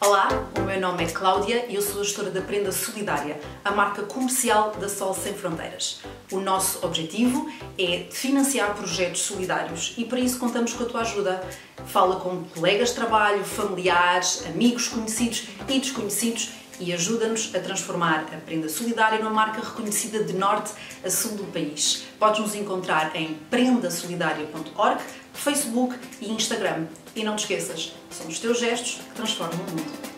Olá, o meu nome é Cláudia e eu sou a gestora da Prenda Solidária, a marca comercial da Sol Sem Fronteiras. O nosso objetivo é financiar projetos solidários e para isso contamos com a tua ajuda. Fala com colegas de trabalho, familiares, amigos conhecidos e desconhecidos e ajuda-nos a transformar a Prenda Solidária numa marca reconhecida de norte a sul do país. Podes nos encontrar em prendasolidaria.org, Facebook e Instagram. E não te esqueças, são os teus gestos que transformam o mundo.